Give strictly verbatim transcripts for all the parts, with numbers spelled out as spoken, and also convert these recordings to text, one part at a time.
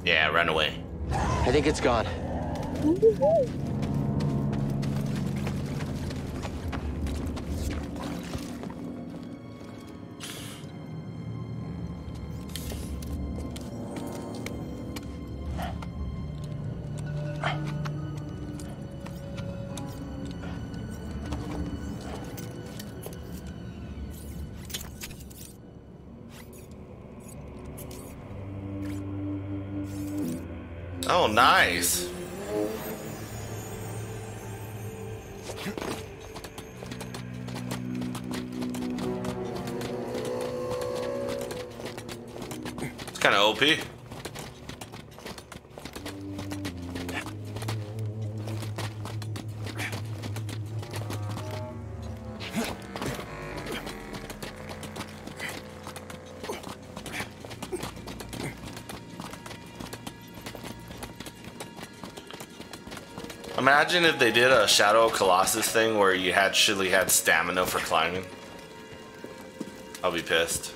Yeah, run away. I think it's gone. Oh, nice. It's kind of O P. Imagine if they did a Shadow of Colossus thing where you had actually had stamina for climbing. I'll be pissed.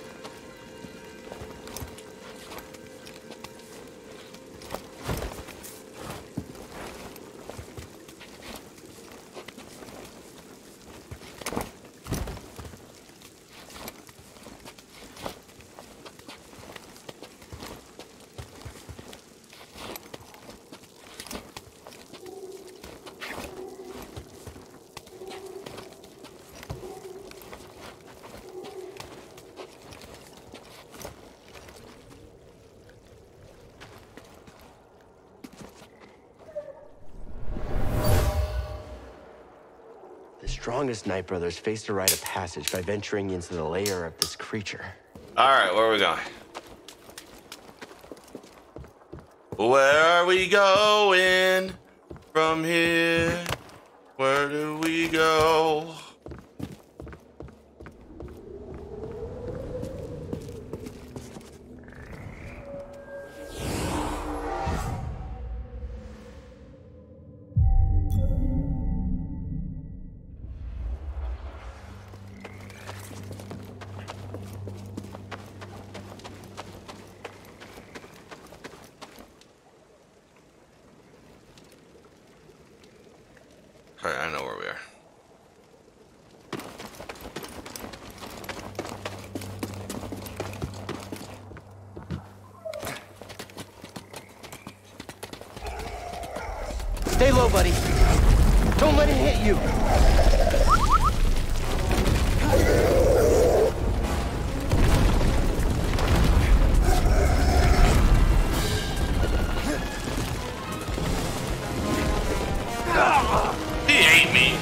Strongest Night Brothers faced a rite of passage by venturing into the lair of this creature. Alright, where are we going? Where are we going from here? Where do we go? Alright, I know where we are. Stay low, buddy. Don't let it hit you. He ate me.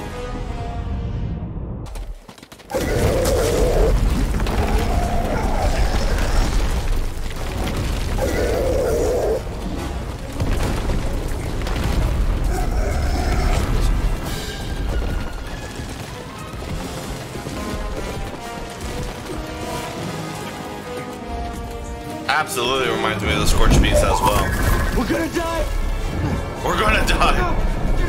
Absolutely reminds me of the Scorched Beast as well. We're gonna die. We're gonna die.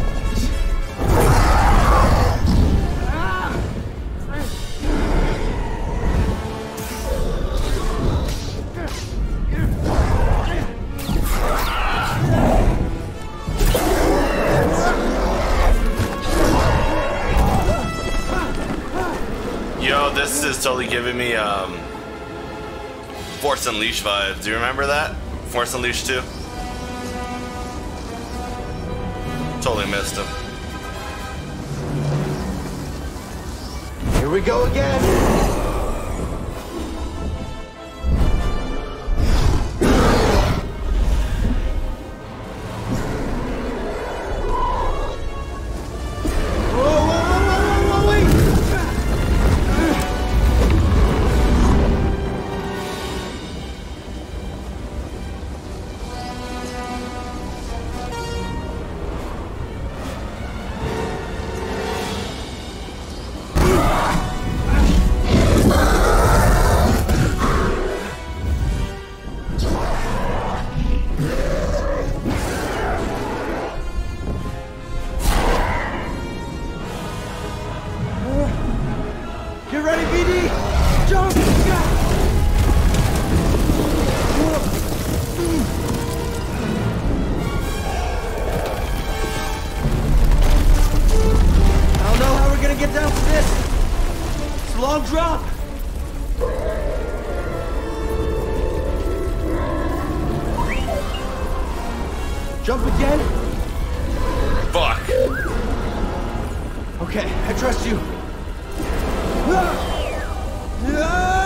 Yo, this is totally giving me um, Force Unleashed vibes. Do you remember that? Force Unleashed two? Totally missed him. Here we go again. Jump again? Fuck. Okay, I trust you. Ah! Ah!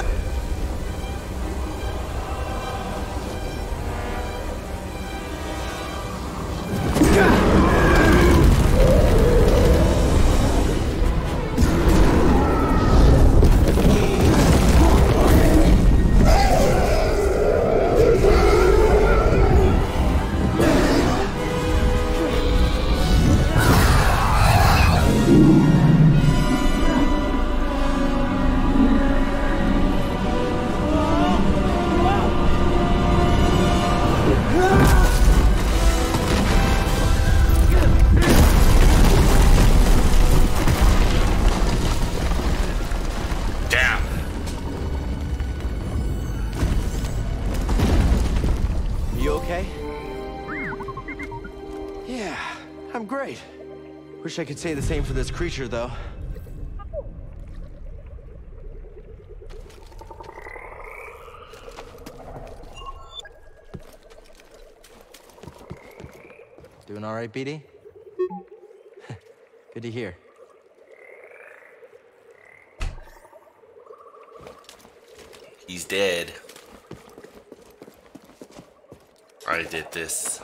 Wish I could say the same for this creature, though. Doing all right, B D? Good to hear. He's dead. I did this.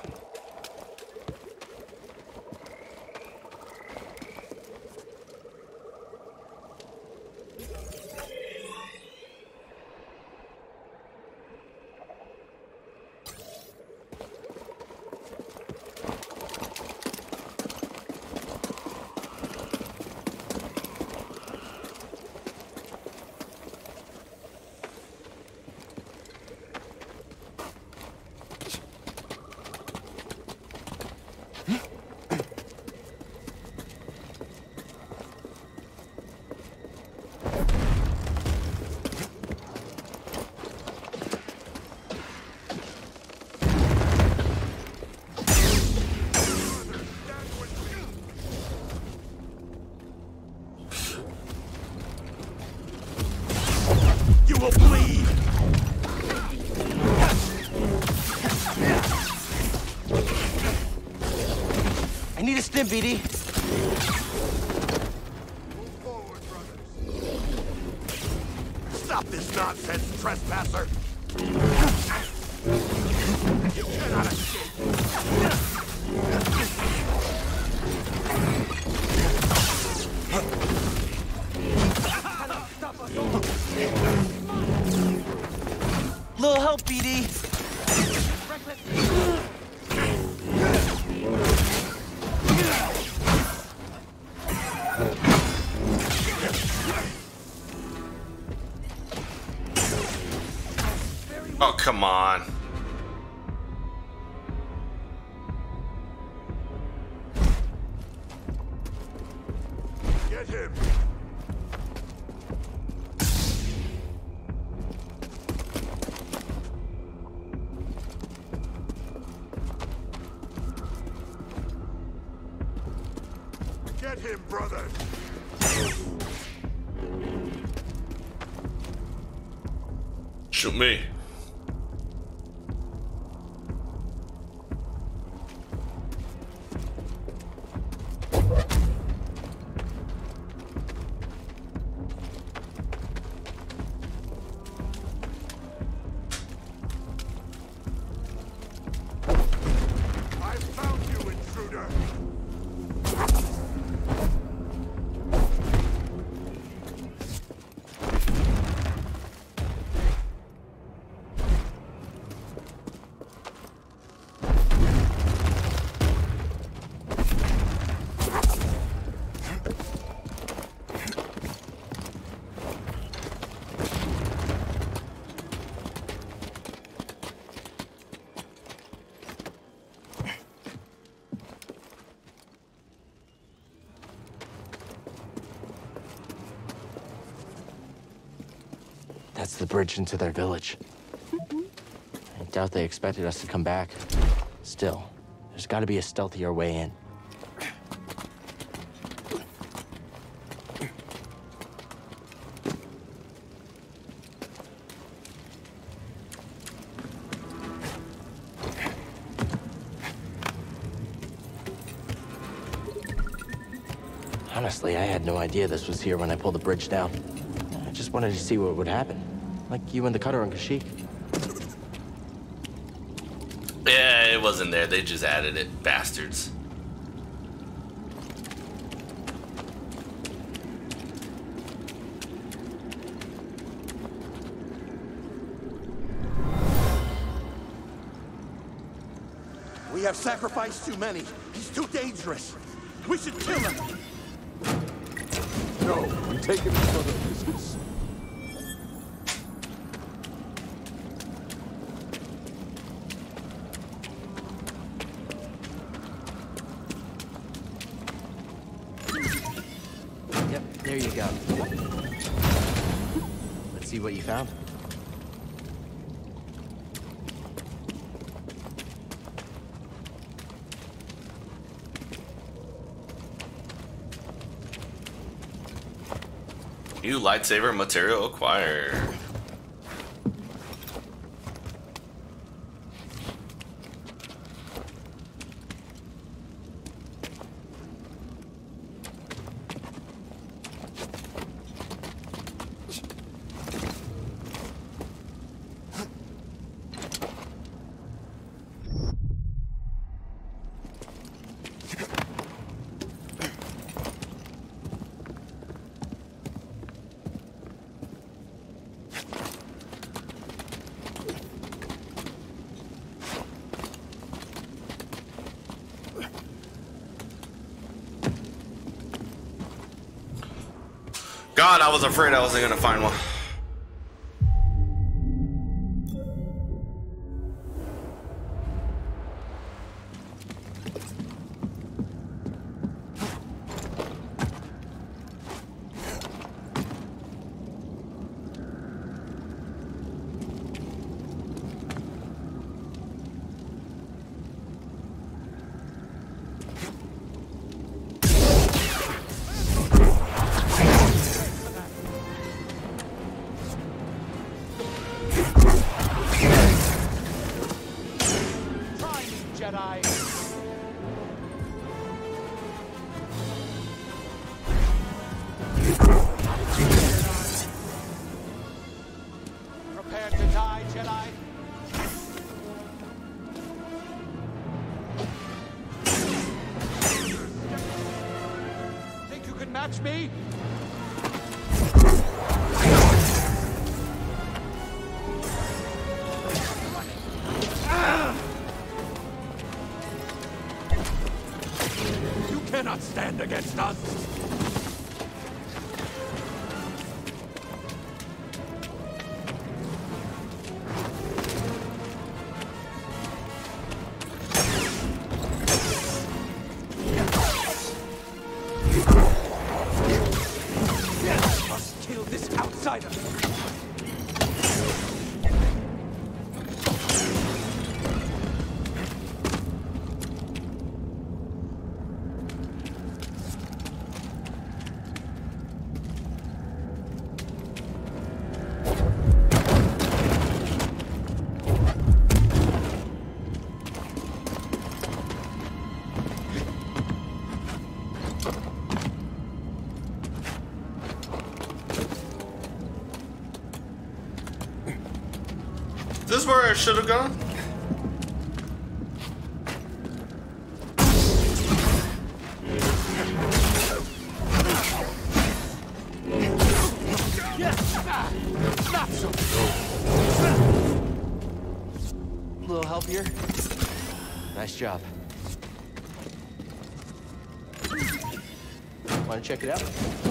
will bleed! I need a stim, B D. Move forward, brothers. Stop this nonsense, trespasser! You cannot escape! Little help, B D. Oh, come on. Get him! Get him, brother! Shoot me. I found you, intruder! That's the bridge into their village. I doubt they expected us to come back. Still, there's got to be a stealthier way in. Honestly, I had no idea this was here when I pulled the bridge down. I just wanted to see what would happen. Like you and the cutter on Kashyyyk. Yeah, it wasn't there. They just added it. Bastards. We have sacrificed too many. He's too dangerous. We should kill him. No, we take him for the business. Yep, there you go. Let's see what you found. New lightsaber material acquired. God, I was afraid I wasn't gonna find one. Prepare to die, Jedi. Think you can match me? You cannot stand against us. Kill this outsider! Is this where I should have gone? Not so. A little help here? Nice job. Want to check it out?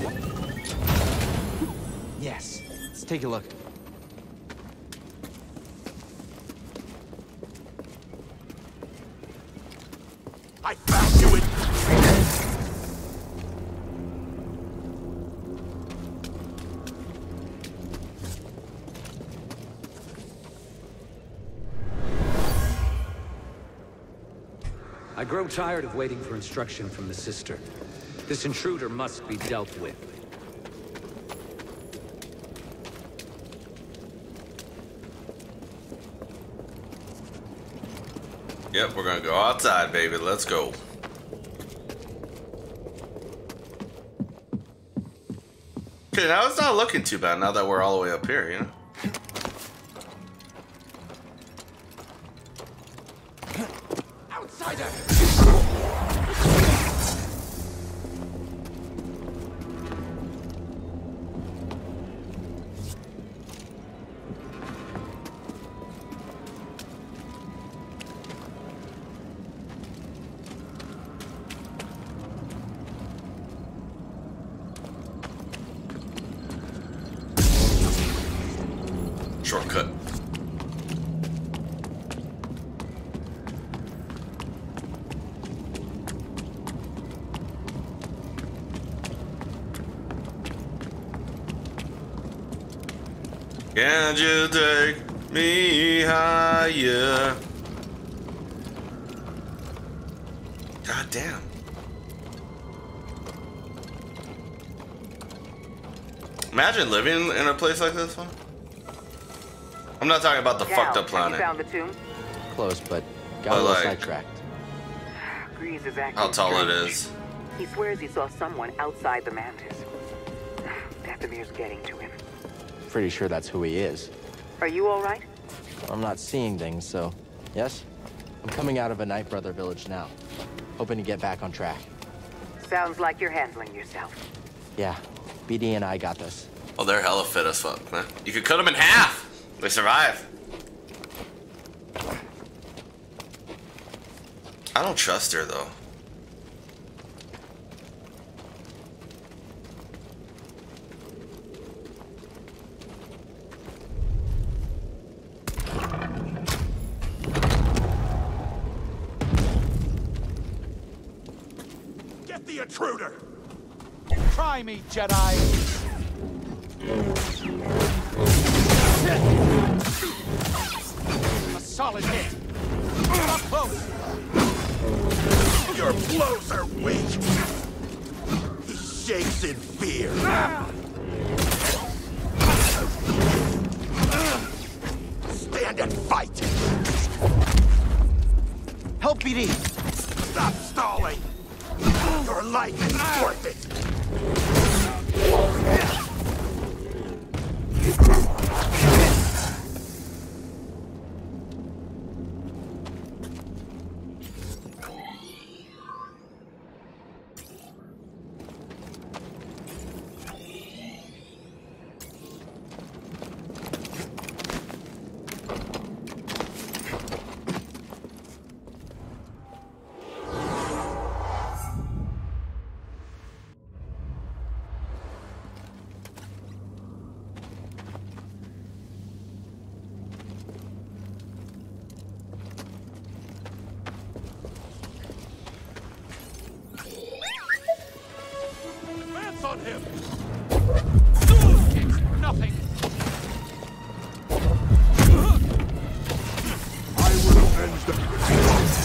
Yes. Let's take a look. I found you in... I grow tired of waiting for instruction from the sister. This intruder must be dealt with. Yep, we're gonna go outside, baby. Let's go. Okay, now it's not looking too bad now that we're all the way up here, you know? Outsider! Shortcut. Can't you take me higher? God damn. Imagine living in a place like this one. I'm not talking about the Now, fucked up have you planet. found the tomb? Close, but got But a little like- sidetracked. Greaves is acting How tall it strange. is. He swears he saw someone outside the Mantis. Dathomir's getting to him. Pretty sure that's who he is. Are you all right? I'm not seeing things, so yes. I'm coming out of a Night Brother village now, hoping to get back on track. Sounds like you're handling yourself. Yeah, B D and I got this. Oh, they're hella fit as fuck, man. You could cut them in half. They survive. I don't trust her though. Get the intruder! Try me, Jedi! A solid hit! Up close! Your blows are weak! He shakes in fear. Stand and fight! Help, B D! Stop stalling! Your life is worth it! Advance on him! Nothing! I will avenge the...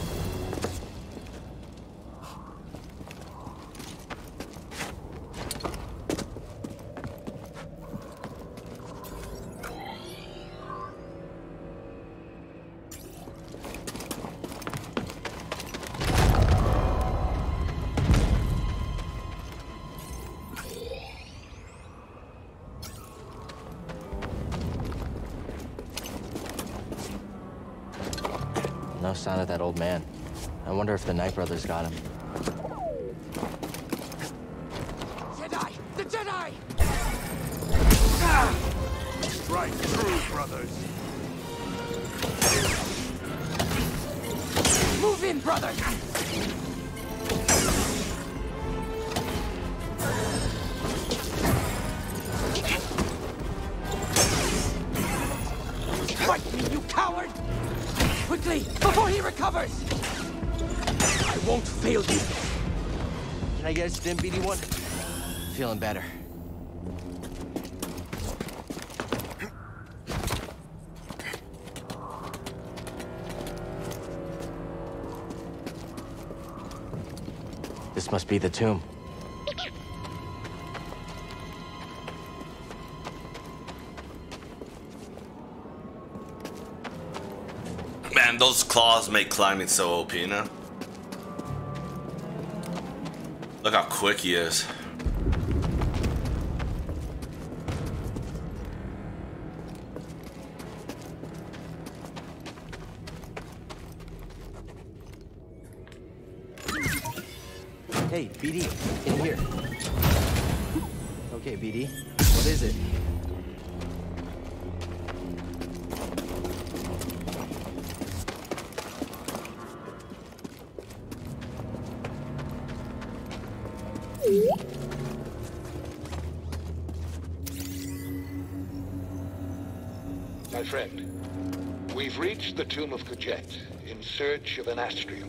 No sign of that old man. I wonder if the Night Brothers got him. Jedi! The Jedi! Right through, brothers! Move in, brother! Fight me, you coward! Quickly, before he recovers! I won't fail you. Can I get a stim, B D one? Feeling better. This must be the tomb. Man, those claws make climbing so O P, you know? Look how quick he is. Hey, B D, in here. Okay, B D, what is it? My friend, we've reached the tomb of Kujet in search of an astrium.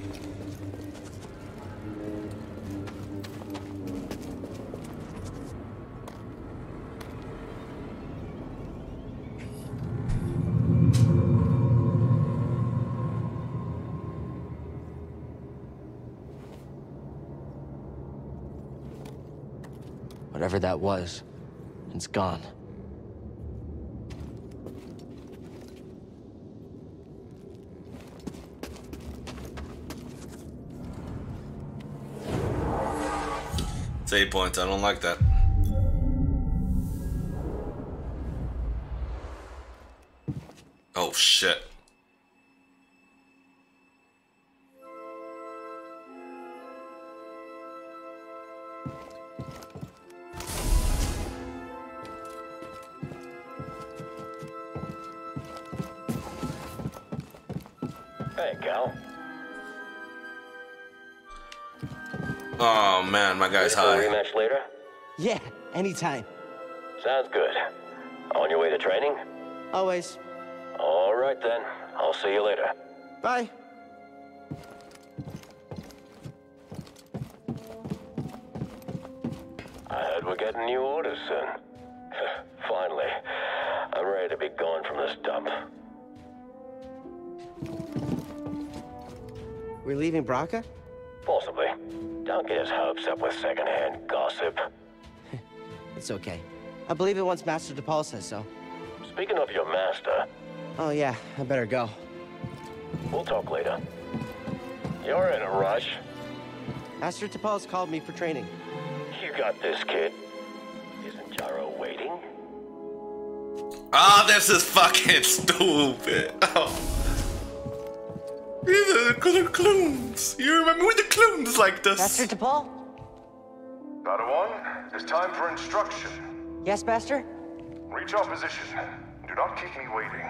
Whatever that was, it's gone. It's eight points. I don't like that. Oh shit. Hey, Cal. Oh man, my guy's high. Rematch later? Yeah, anytime. Sounds good. On your way to training? Always. All right then. I'll see you later. Bye. I heard we're getting new orders soon. Finally. I'm ready to be gone from this dump. We're leaving Braca? Possibly. Don't get his hopes up with secondhand gossip. It's okay. I believe it once Master DePaul says so. Speaking of your master, Oh yeah, I better go. we'll talk later. You're in a rush. Master DePaul's called me for training. You got this, kid. Isn't Jaro waiting? Ah, oh, this is fucking stupid. Oh. These are the clones. You remember when the clones like this? Master DePaul? Padawan, it's time for instruction. Yes, Master? Reach our position. Do not keep me waiting.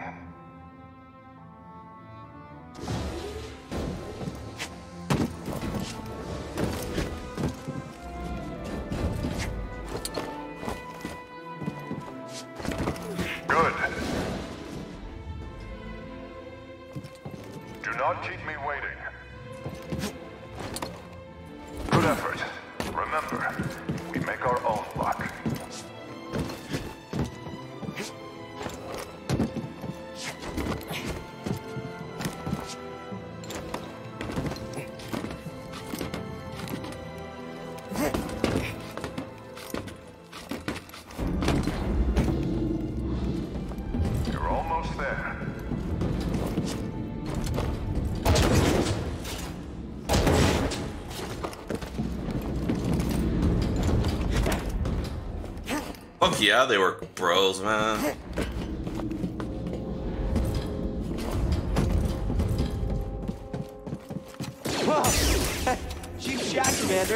Good. Do not keep me waiting. Good effort. Remember, we make our own luck. You're almost there. Fuck yeah, they were bros, man. Whoa! Cheap shot, Commander.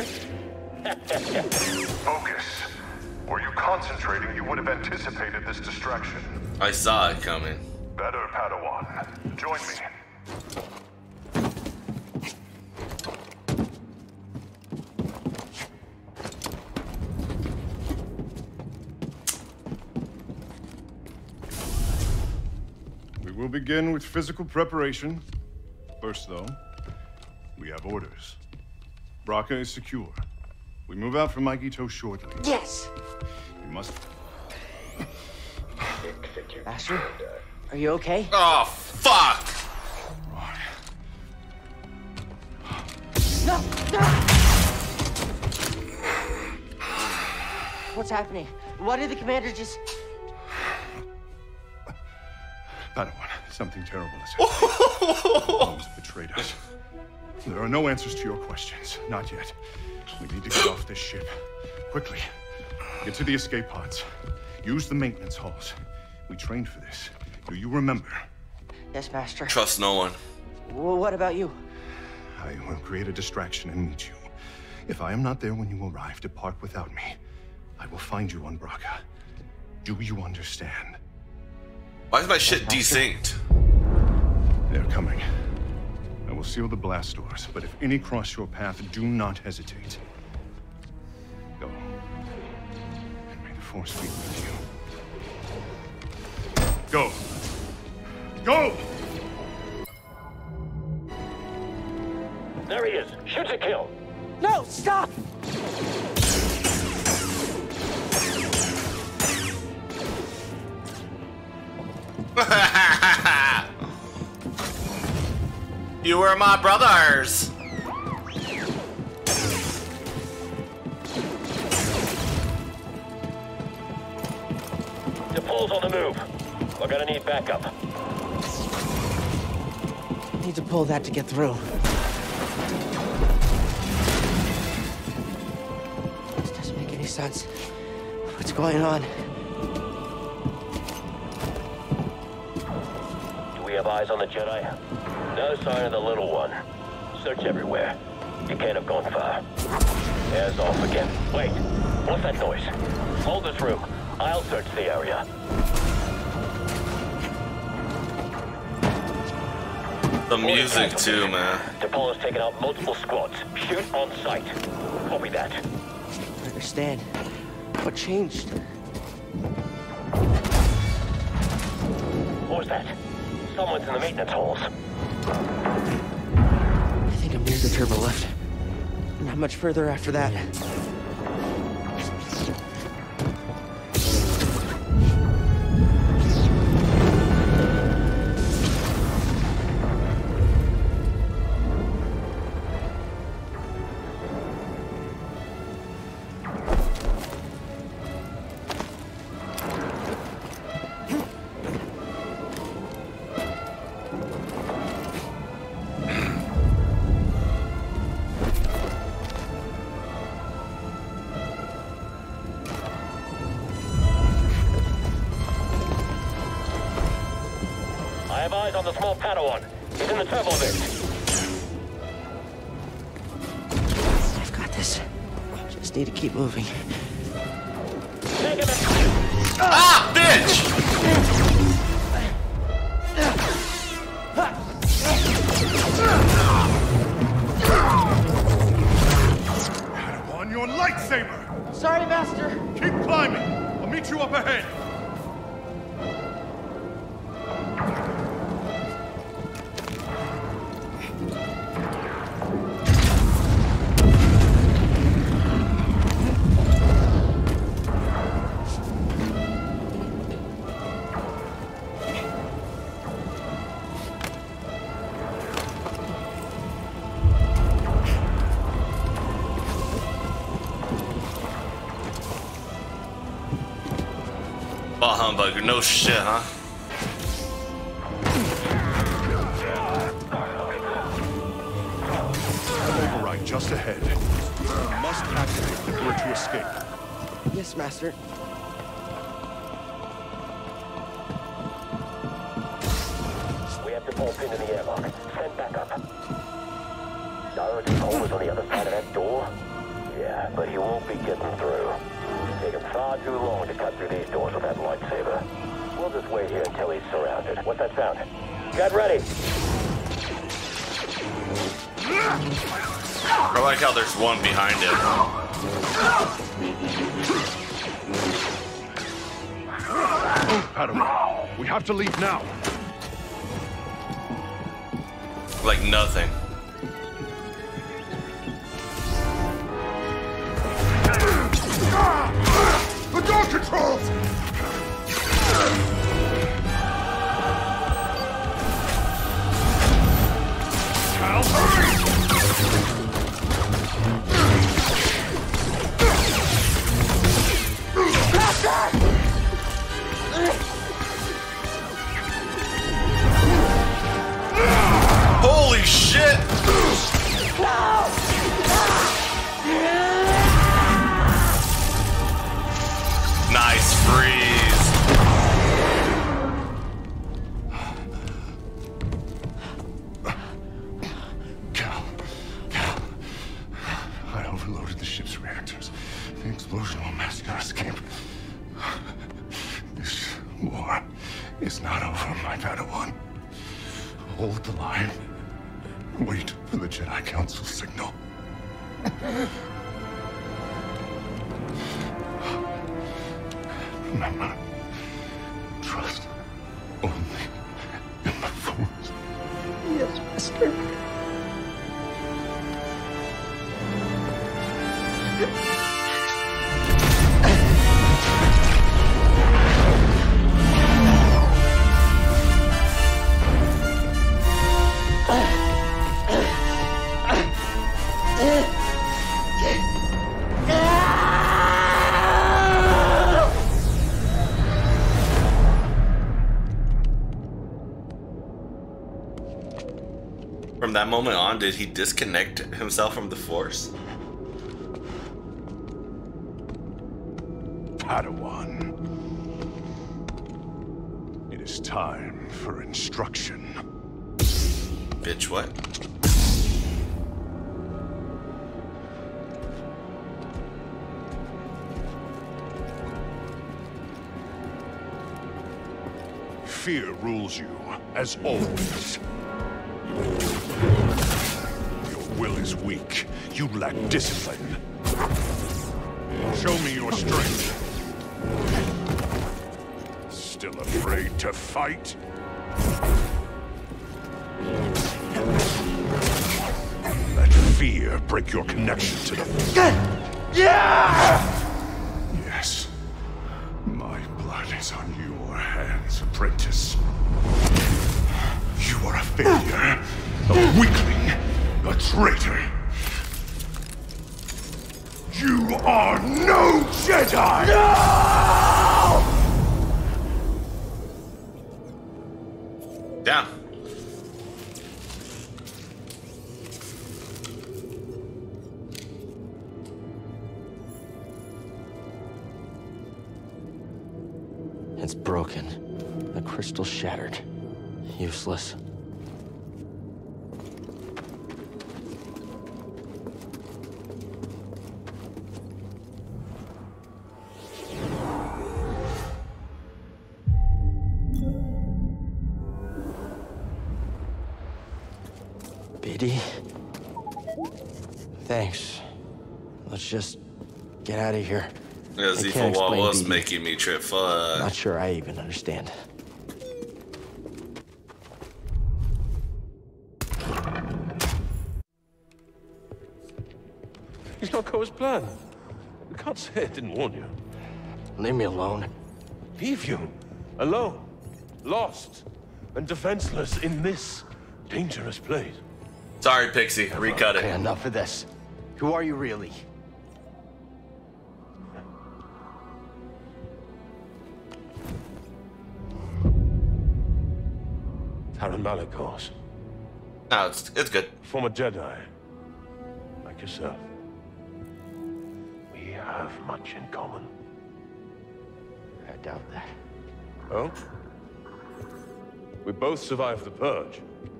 Focus. Were you concentrating, you would have anticipated this distraction. I saw it coming. Better, Padawan. Join me. We will begin with physical preparation. First, though, we have orders. Braca is secure. We move out from Maikito shortly. Yes! We must... Master, are you okay? Oh, fuck! No! No! What's happening? Why did the commander just... Padawan, something terrible has happened. Almost betrayed us. There are no answers to your questions. Not yet. We need to get off this ship. Quickly. Get to the escape pods. Use the maintenance halls. We trained for this. Do you remember? Yes, Master. Trust no one. Well, what about you? I will create a distraction and meet you. If I am not there when you arrive, depart without me. I will find you on Braca. Do you understand? Why is my shit desynced? They're coming. I will seal the blast doors, but if any cross your path, do not hesitate. Go. And may the Force be with you. Go! Go! There he is. Shoot to kill. No, stop! You were my brothers. DePaul's on the move. We're gonna need backup. Need to pull that to get through. This doesn't make any sense. What's going on? Do we have eyes on the Jedi? No sign of the little one. Search everywhere. You can't have gone far. Airs off again. Wait, what's that noise? Hold this room. I'll search the area. The music too, man. DePaul has taken out multiple squads. Shoot on sight. Copy that. I understand. What changed? What was that? Someone's in the maintenance halls. I think I'm near the turbo lift. Not much further after that. I have eyes on the small Padawan. He's in the turbo lift. I've got this. Just need to keep moving. Take him in. Ah, bitch! Padawan, your lightsaber! Sorry, Master. Keep climbing. I'll meet you up ahead. Bah humbug, no shit, huh? Override just ahead. You must activate the door to escape. Yes, Master. We have DePaul pinned in the airlock. Send backup. Dara DePaul was on the other side of that door? Yeah, but he won't be getting through. It's taken far too long to cut through these doors with that lightsaber. We'll just wait here until he's surrounded. What's that sound? Get ready! I like how there's one behind him. Padawan, we have to leave now. Like nothing. The door controls! Cal, hurry! Holy shit! Nice freeze. delusional master escape. This war is not over, my Padawan. Hold the line. Wait for the Jedi Council signal. Remember, trust only in the Force. Yes, Master. From that moment on, did he disconnect himself from the Force? Padawan. It is time for instruction. Bitch, what? Fear rules you, as always. Your will is weak. You lack discipline. Show me your strength. Still afraid to fight? Let fear break your connection to the... Yeah! Yes. My blood is on your hands, apprentice. You are a failure, a weakling, a traitor. You are no Jedi! No! Down. It's broken. The crystal shattered. Useless. Biddy? Thanks. Let's just get out of here. Yeah, I Z can't for what explain was Biddy. making me trip. Fuck. Not sure I even understand. He's not go as planned. You can't say I didn't warn you. Leave me alone. Leave you alone, lost, and defenseless in this dangerous place. Sorry, Pixie. Recut Okay, it. enough of this. Who are you really? Taron Malicos, No, it's it's good. former Jedi, like yourself. We have much in common. I doubt that. Oh? We both survived the Purge.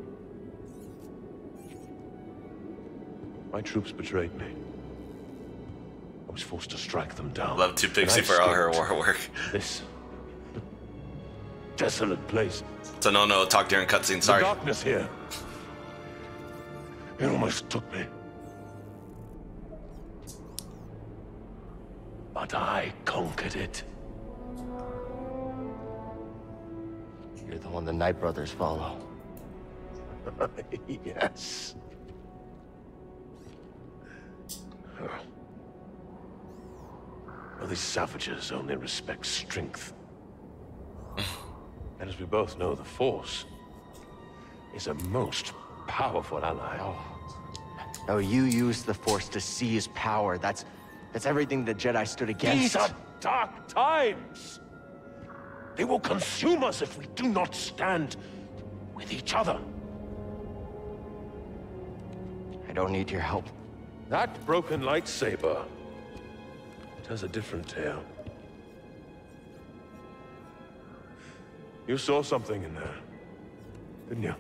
My troops betrayed me. I was forced to strike them down. Love to and Pixie I for all her escaped war work. This desolate place. So no, no, talk during cutscene. The Sorry. darkness here. It almost took me. But I conquered it. You're the one the Knight Brothers follow. Yes. Well, these savages only respect strength. And as we both know, the Force is a most powerful ally. Oh. Oh, you used the Force to seize power. That's... that's everything the Jedi stood against. These are dark times. They will consume us if we do not stand with each other. I don't need your help. That broken lightsaber tells a different tale. You saw something in there, didn't you?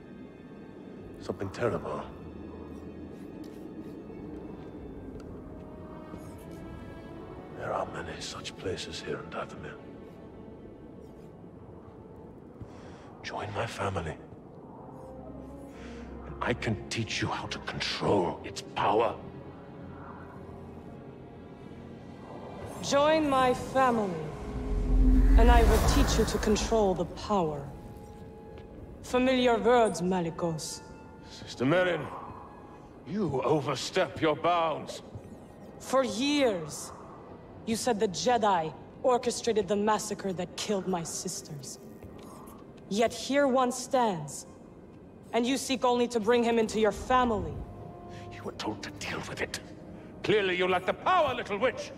Something terrible. many such places here in Dathomir. Join my family. And I can teach you how to control its power. Join my family, and I will teach you to control the power. Familiar words, Malicos. Sister Merrin, you overstep your bounds. For years, you said the Jedi orchestrated the massacre that killed my sisters. Yet here one stands, and you seek only to bring him into your family. You were told to deal with it. Clearly you lack the power, little witch.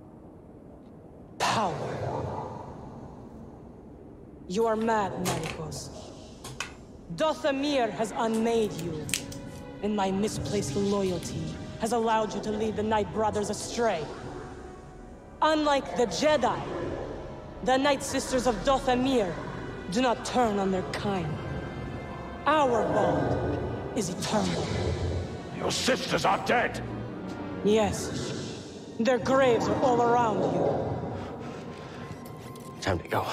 Power. You are mad, Malicos. Dathomir has unmade you, and my misplaced loyalty has allowed you to lead the Night Brothers astray. Unlike the Jedi, the Night Sisters of Dathomir do not turn on their kind. Our bond is eternal. Your sisters are dead! Yes. Their graves are all around you. Time to go.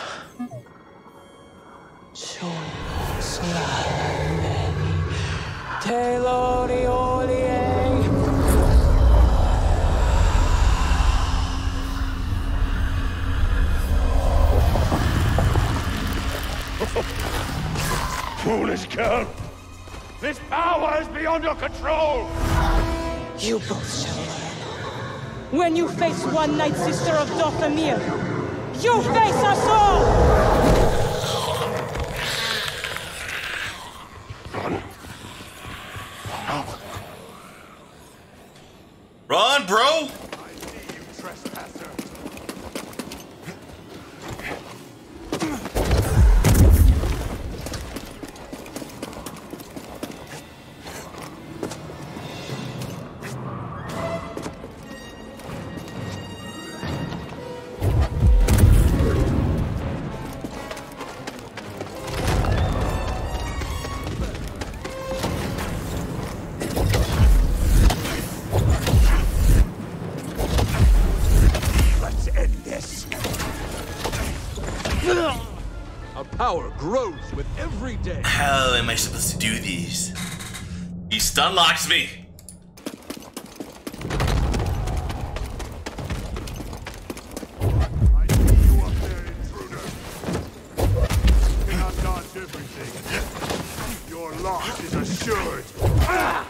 Foolish girl! This power is beyond your control! You both shall learn. When you face one Night Sister of Dathomir, you face us all! Run. Run, bro! I see you, trespasser. Our power grows with every day. How am I supposed to do these? He stun locks me. I see you up there, intruder. You cannot dodge everything. Your loss is assured. Ah!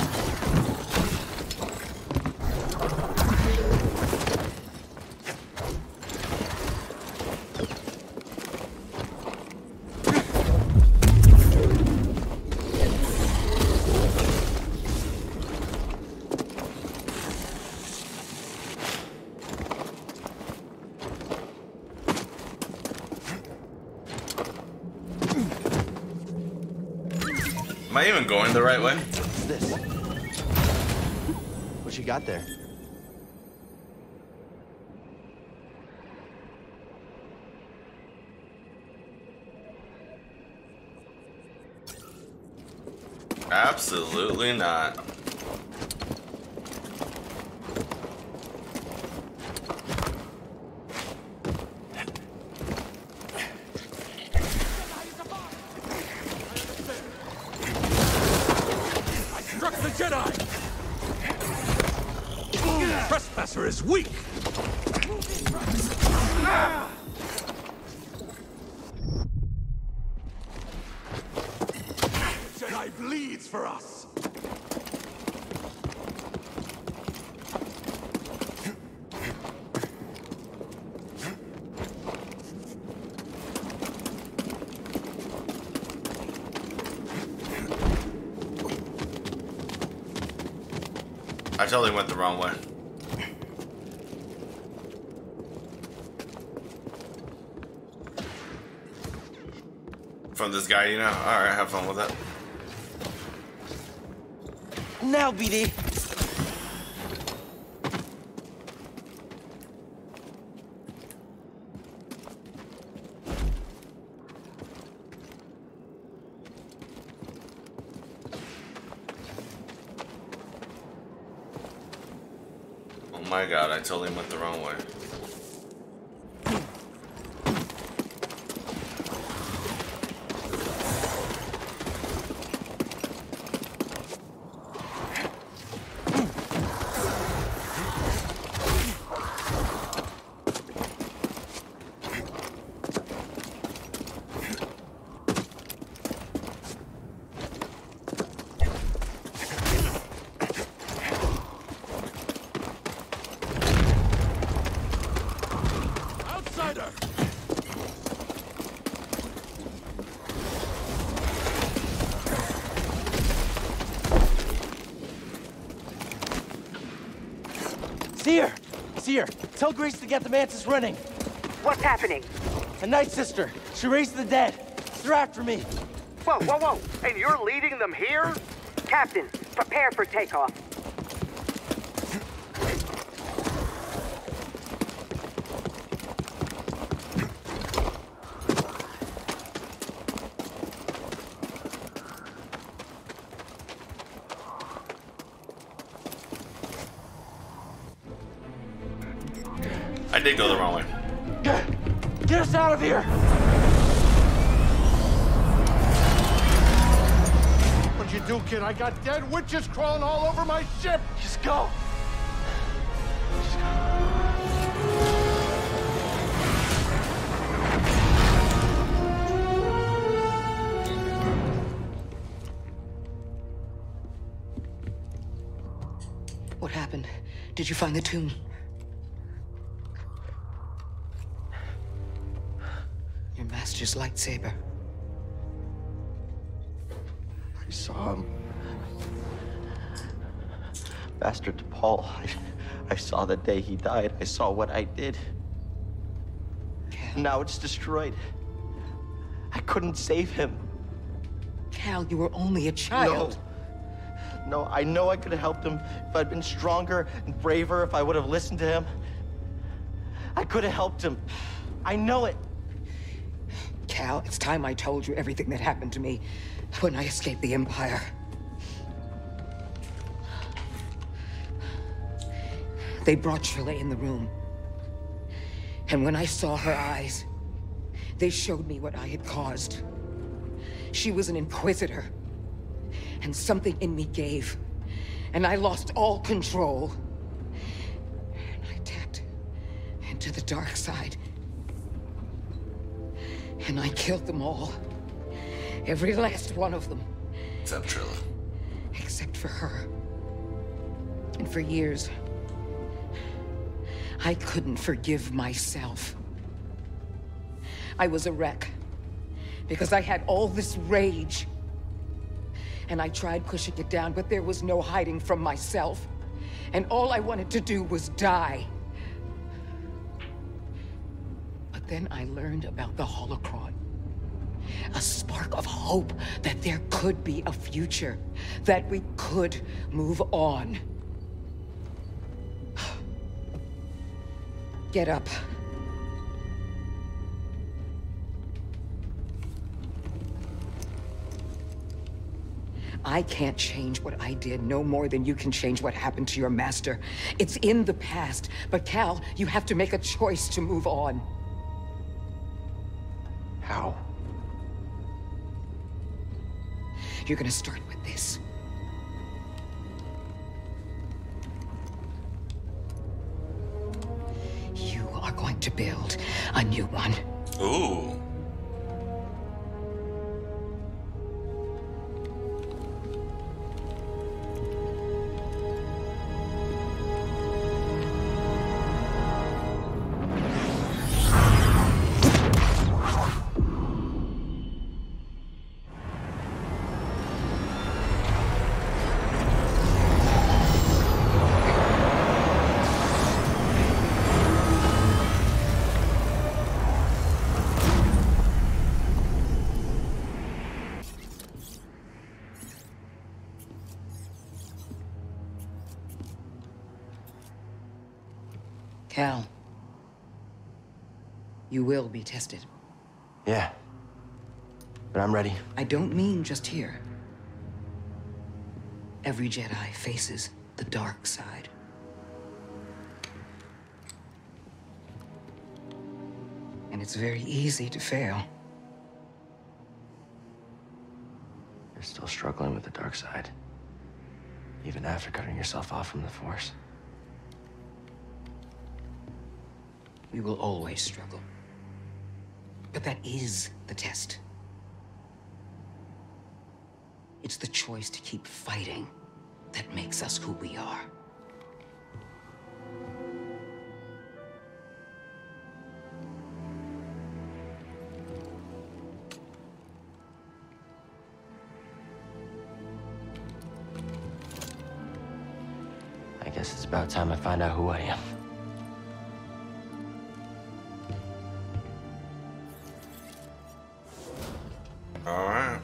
Am I even going the right way? What's this? What you got there? Absolutely not. The Jedi! Trespasser is weak! The Jedi bleeds for us! I totally went the wrong way. From this guy, you know? Alright, have fun with that. Now, B D. Oh my god, I totally went the wrong way. Seer! Seer! Tell Grace to get the Mantis running! What's happening? A Night Sister! She raised the dead! They're after me! Whoa, whoa, whoa! And you're leading them here? Captain, prepare for takeoff. I did go the wrong way. Get, get us out of here! What'd you do, kid? I got dead witches crawling all over my ship! Just go! Just go. What happened? Did you find the tomb? Your master's lightsaber. I saw him. Master T'Pol. I, I saw the day he died. I saw what I did. Cal. Now it's destroyed. I couldn't save him. Cal, you were only a child. No. No, I know I could have helped him if I'd been stronger and braver, if I would have listened to him. I could have helped him. I know it. Cal, it's time I told you everything that happened to me when I escaped the Empire. They brought Trilla in the room. And when I saw her eyes, they showed me what I had caused. She was an Inquisitor. And something in me gave. And I lost all control. And I tapped into the dark side. And I killed them all. Every last one of them. Except Trilla. Except for her. And for years, I couldn't forgive myself. I was a wreck. Because I had all this rage. And I tried pushing it down, but there was no hiding from myself. And all I wanted to do was die. But then I learned about the Holocron. A spark of hope that there could be a future, that we could move on. Get up. I can't change what I did no more than you can change what happened to your master. It's in the past, but Cal, you have to make a choice to move on. How? You're gonna start with this. You are going to build a new one. Ooh. Cal, you will be tested. Yeah. But I'm ready. I don't mean just here. Every Jedi faces the dark side. And it's very easy to fail. You're still struggling with the dark side. Even after cutting yourself off from the Force. We will always struggle. But that is the test. It's the choice to keep fighting that makes us who we are. I guess Guess it's about time I find out who I am. All right.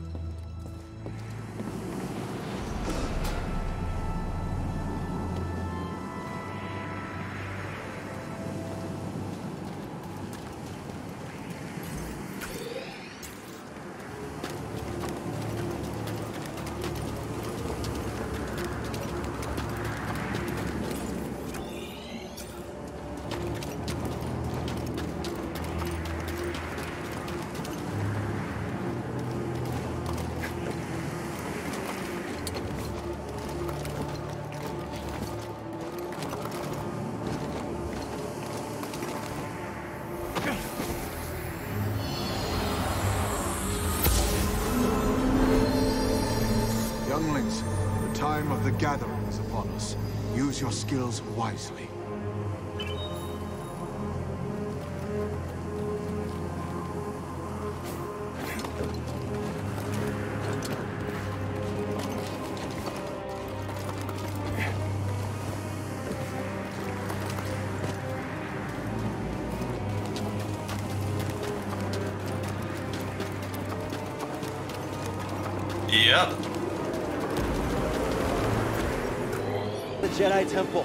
Younglings, the time of the gathering is upon us. Use your skills wisely. Yep. The Jedi Temple.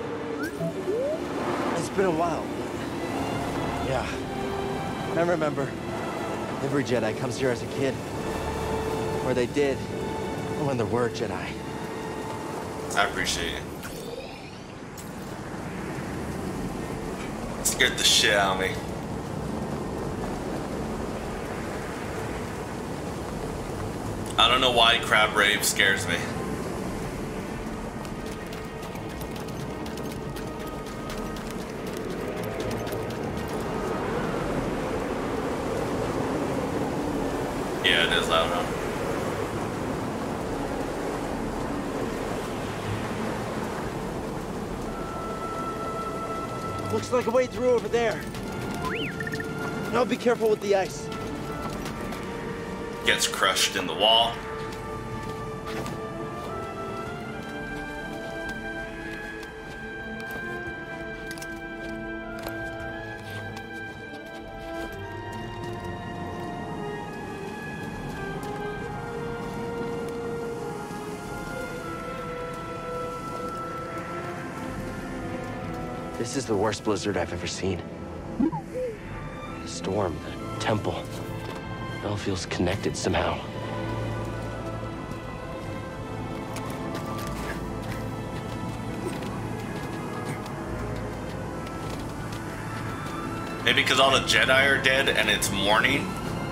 It's been a while. Yeah. I remember. Every Jedi comes here as a kid. Or they did. When there were Jedi. I appreciate it. Scared the shit out of me. I don't know why Crab Rave scares me. Yeah, it is loud enough. Looks like a way through over there. Now be careful with the ice. Gets crushed in the wall. This is the worst blizzard I've ever seen. The storm, the temple. It all feels connected somehow. Maybe because all the Jedi are dead and it's morning.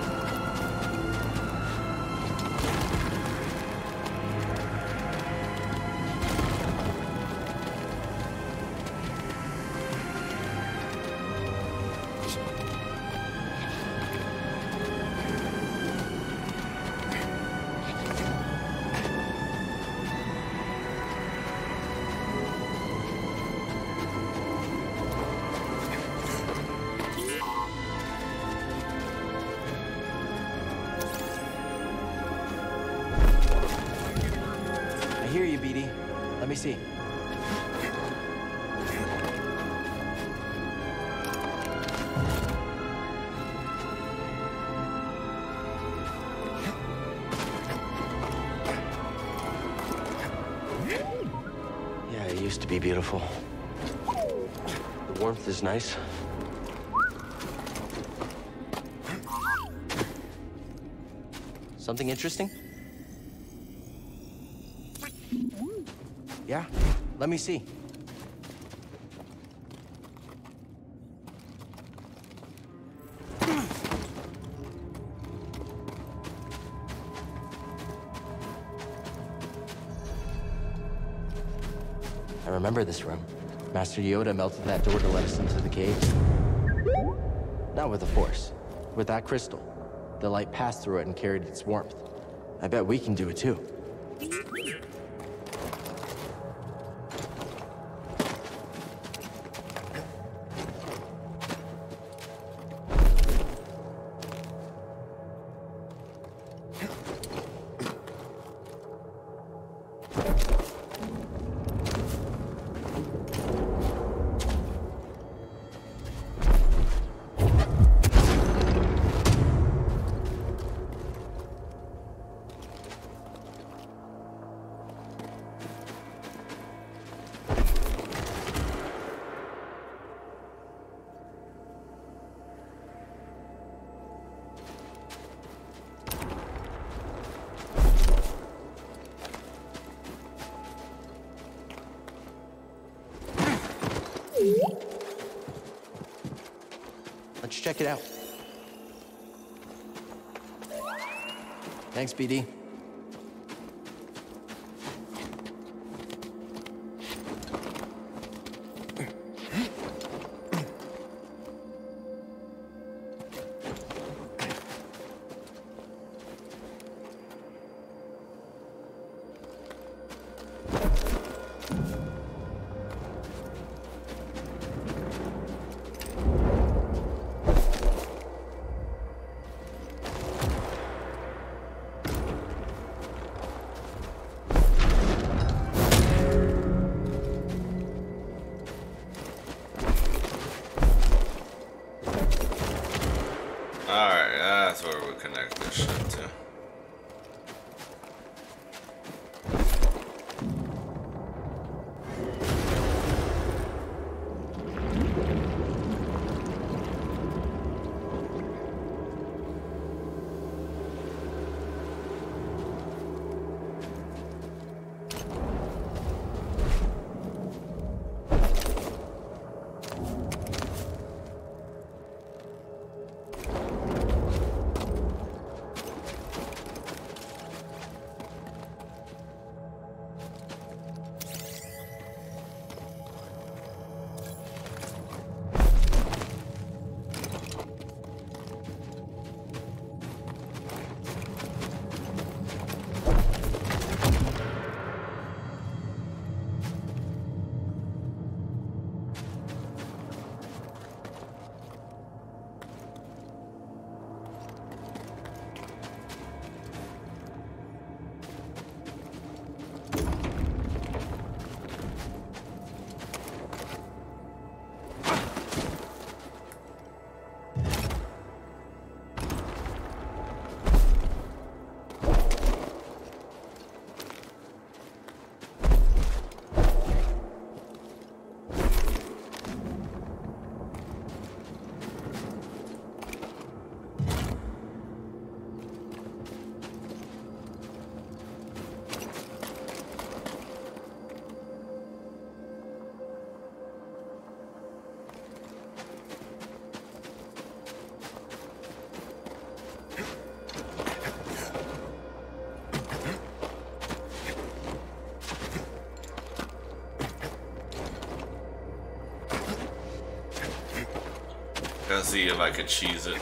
I hear you, B D. Let me see. Yeah, it used to be beautiful. The warmth is nice. Something interesting? Yeah, let me see. I remember this room. Master Yoda melted that door to let us into the cave. Not with the Force, with that crystal. The light passed through it and carried its warmth. I bet we can do it too. check it out. Thanks, B D. Alright, that's where we connect this shit to. Gotta see if I could cheese it.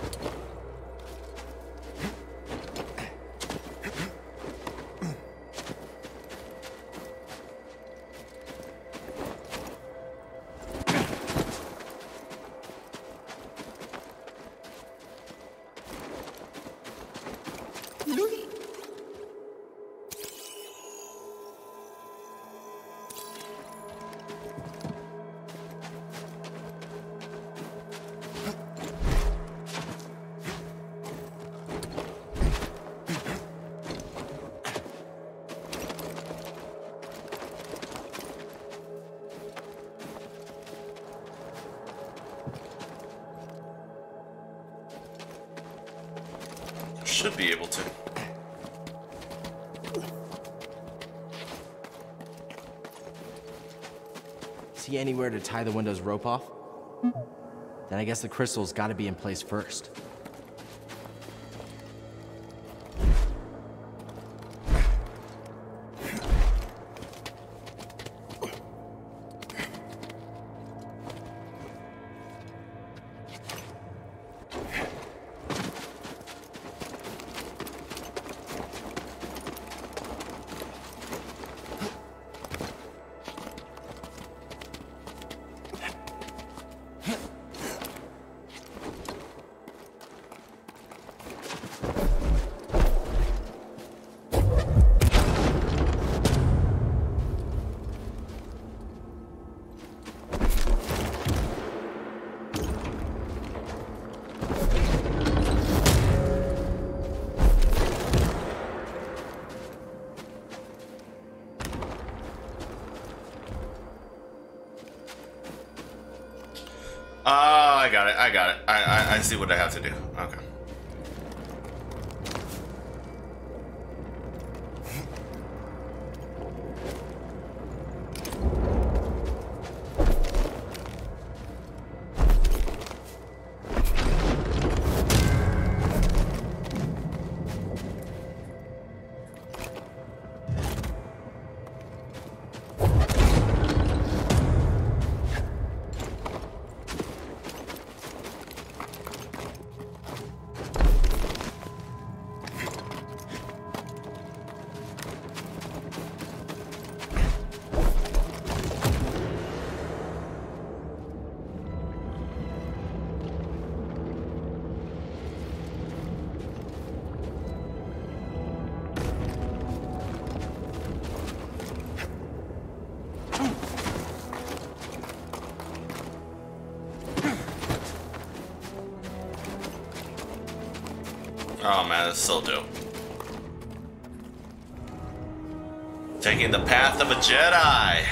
Should be able to. See anywhere to tie the window's rope off? Then I guess the crystal's gotta be in place first. Oh, I got it. I got it. I, I, I see what I have to do. Okay. Oh man, that's so dope. Taking the path of a Jedi.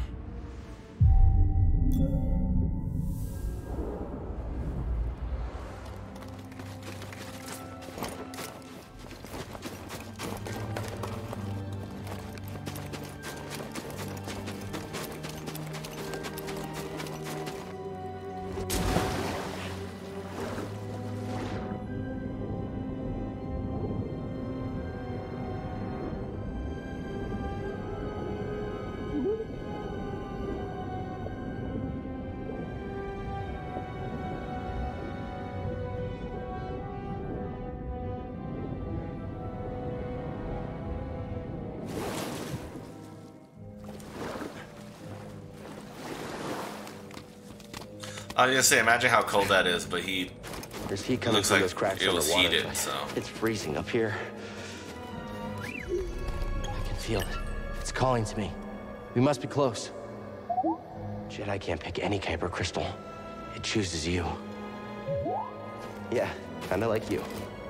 I was gonna say, imagine how cold that is, but he There's heat coming looks from like those cracks it in was the water. heated, so It's freezing up here. I can feel it. It's calling to me. We must be close. Jedi can't pick any Kyber crystal. It chooses you. Yeah, kinda like you.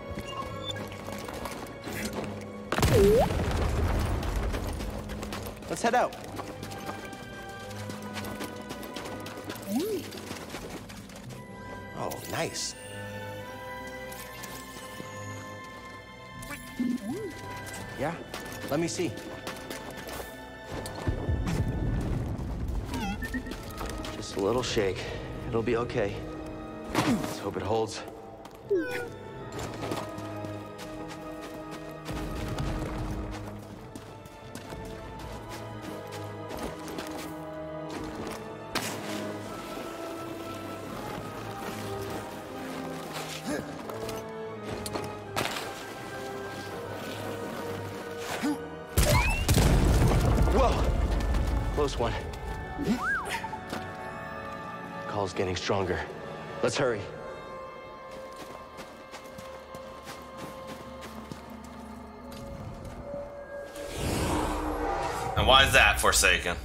Let's head out. Oh, nice. Yeah, let me see. Just a little shake. It'll be okay. Let's hope it holds. Close one. Call's getting stronger. Let's hurry. And why is that, Forsaken?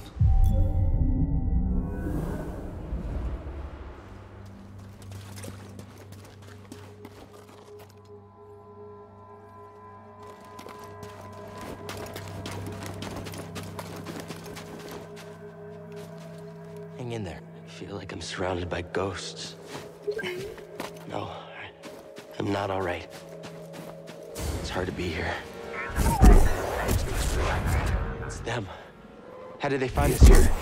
Hang in there. I feel like I'm surrounded by ghosts. No, I'm not all right. It's hard to be here. It's them. How did they find us here?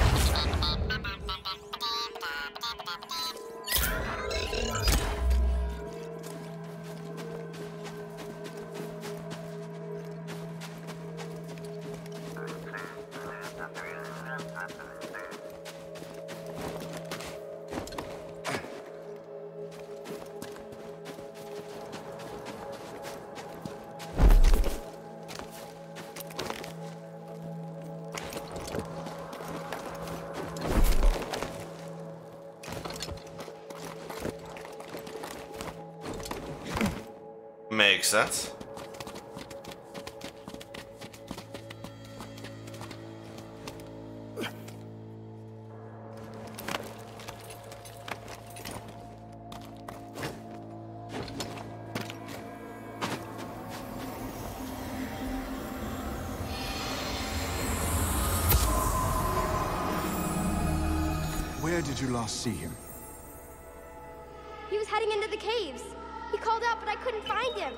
Makes sense. Where did you last see him? He was heading into the caves. He called out, but I couldn't find him.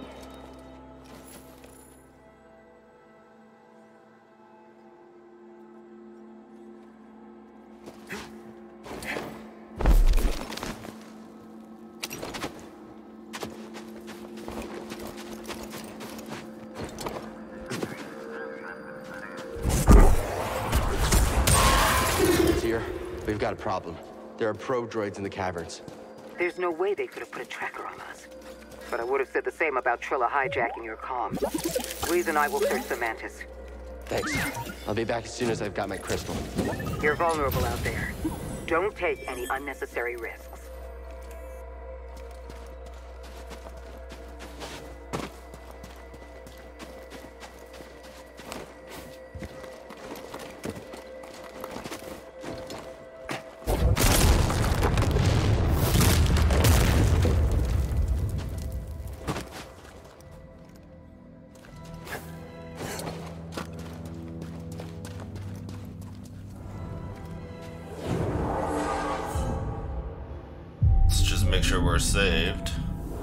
Here, we've got a problem. There are probe droids in the caverns. There's no way they could have put a tracker on us. But I would have said the same about Trilla hijacking your comm. Grease and I will search the Mantis. Thanks. I'll be back as soon as I've got my crystal. You're vulnerable out there. Don't take any unnecessary risks. make sure we're saved.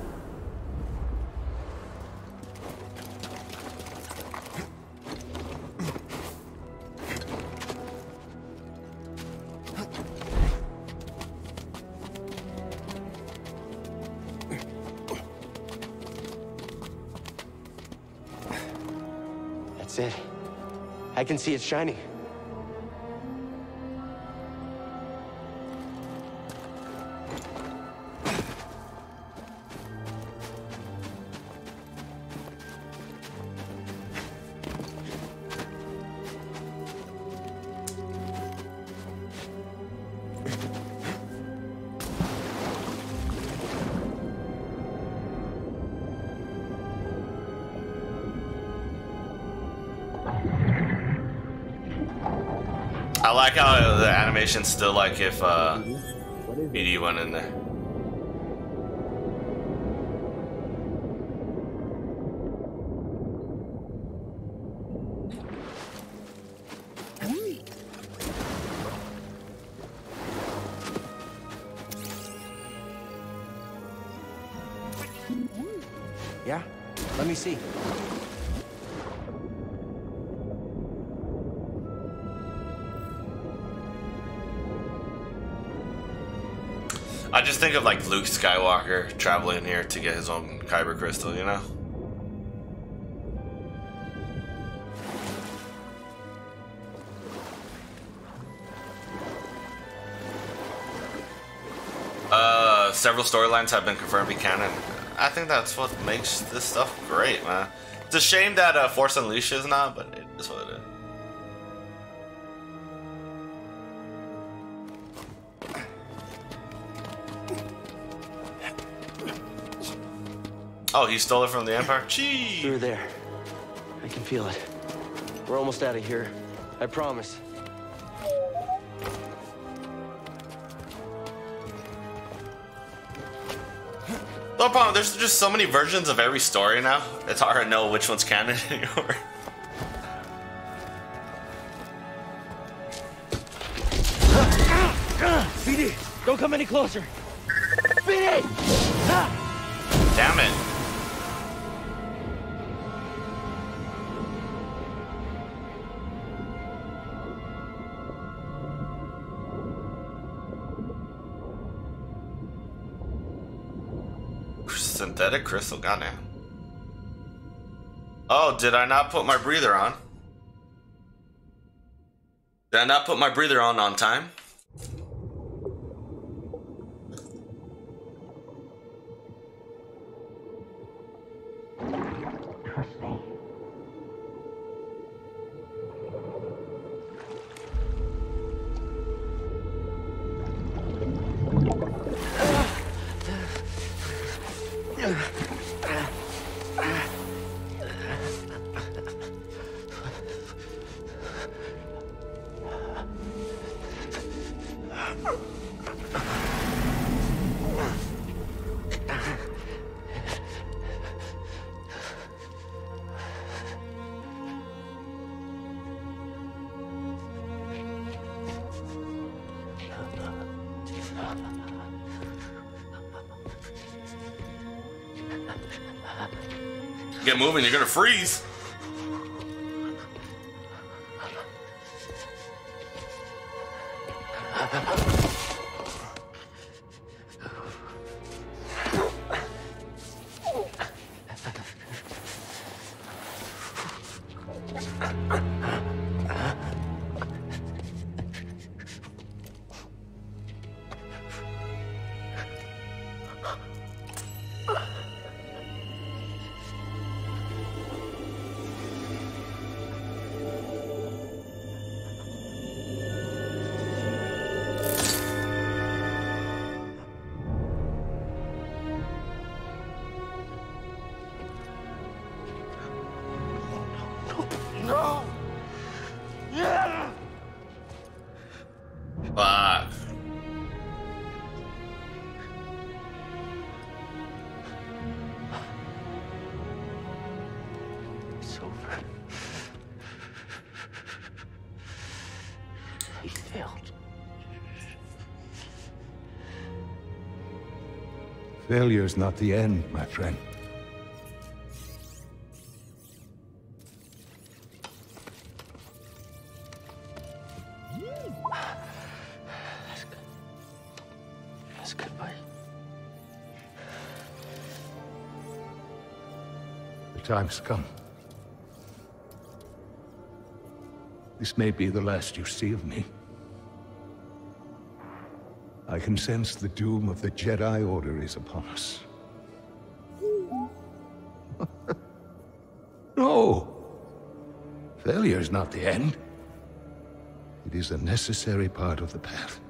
That's it. I can see it shining. I like how the animation's still like if uh, B D went in there. Yeah? Let me see. I just think of like Luke Skywalker traveling here to get his own Kyber crystal, you know? Uh, several storylines have been confirmed to be canon. I think that's what makes this stuff great, man. It's a shame that uh, Force Unleashed is not, but it is what it is. Oh, he stole it from the Empire? Gee! Through there. I can feel it. We're almost out of here. I promise. No problem, there's just so many versions of every story now. It's hard to know which one's canon anymore. B D, don't come any closer. B D! Damn it. Synthetic crystal, goddamn. Oh, did I not put my breather on? Did I not put my breather on on time? Trust me. Get moving, you're gonna freeze. No! Yeah! Fuck. It's over. He failed. Failure's not the end, my friend. That's good. That's good, buddy. The time's come. This may be the last you see of me. I can sense the doom of the Jedi Order is upon us. No! Failure is not the end. It is a necessary part of the path.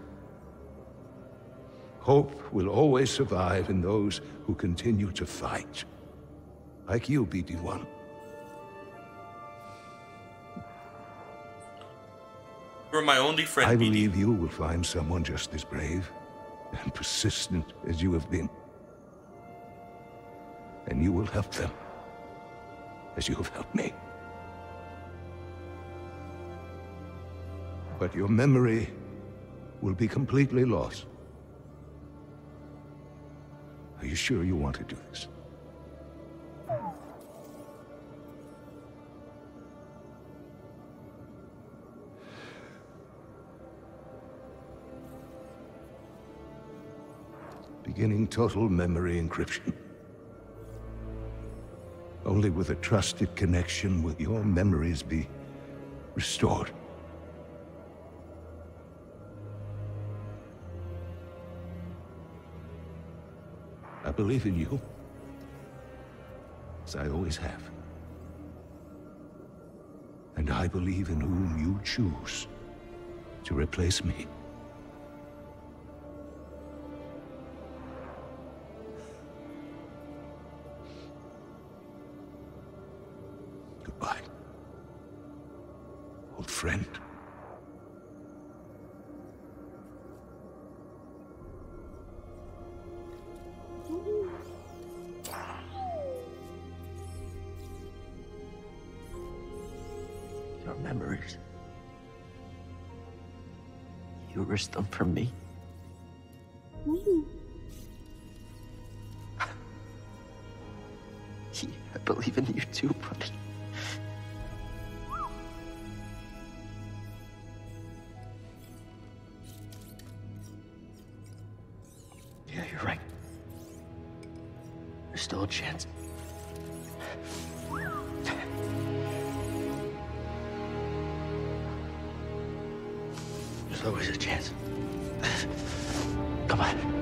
Hope will always survive in those who continue to fight. Like you, B D one. You're my only friend, I B D. believe you will find someone just as brave and persistent as you have been. And you will help them, as you have helped me. But your memory will be completely lost. Are you sure you want to do this? Beginning total memory encryption. Only with a trusted connection will your memories be restored. I believe in you, as I always have. And I believe in whom you choose to replace me. Goodbye, old friend. Your memories. You risked them for me. Yeah, I believe in you too, buddy. Yeah, you're right. There's still a chance. There's always a chance. Come on.